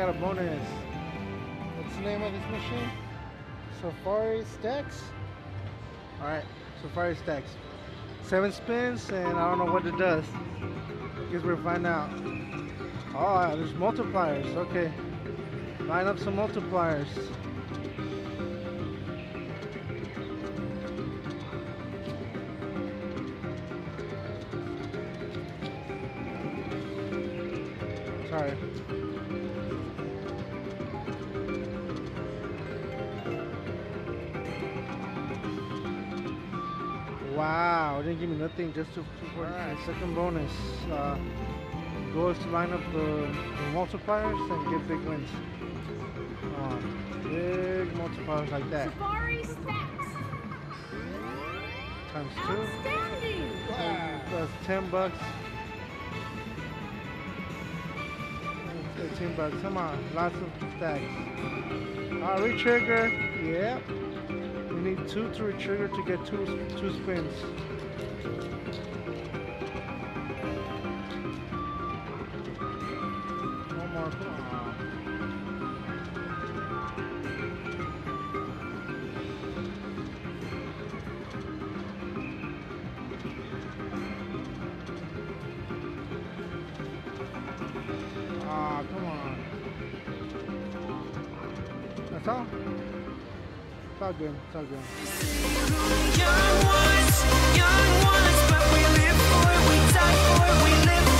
got a bonus. What's the name of this machine? Safari Stacks? Alright, Safari Stacks. 7 spins, and I don't know what it does. Guess we'll find out. Oh, there's multipliers. Okay. Line up some multipliers. Sorry. Wow, didn't give me nothing, just 240. Alright, second bonus. Goes to line up the multipliers and get big wins. Big multipliers like that. Safari Stacks. Times 2. Outstanding. Wow. That's $10. 18 bucks. Come on, lots of stacks. Retrigger. Yep. We need 2 to retrigger to get two spins. One more. Come on. Come on. That's all? It's all good. It's all good. Young ones, but we live for it, we die for it, we live